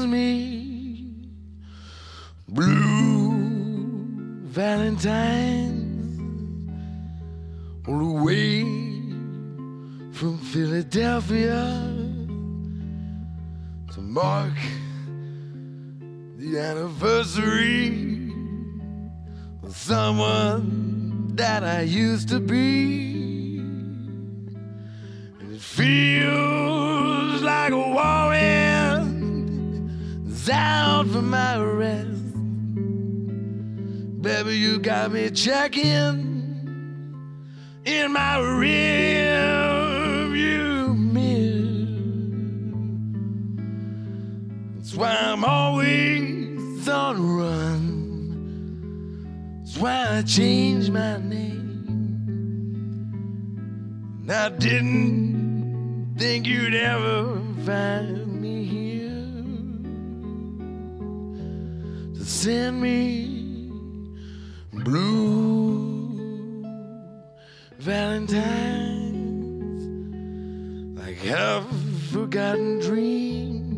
sends me blue Valentines all the way from Philadelphia to mark the anniversary of someone that I used to be. And it feels like a whirlwind is out for my rest. Baby, you got me checking in my rearview mirror. That's why I'm always on the run. That's why I changed my name. And I didn't think you'd ever find me here to send me blue Valentines, like half-forgotten dreams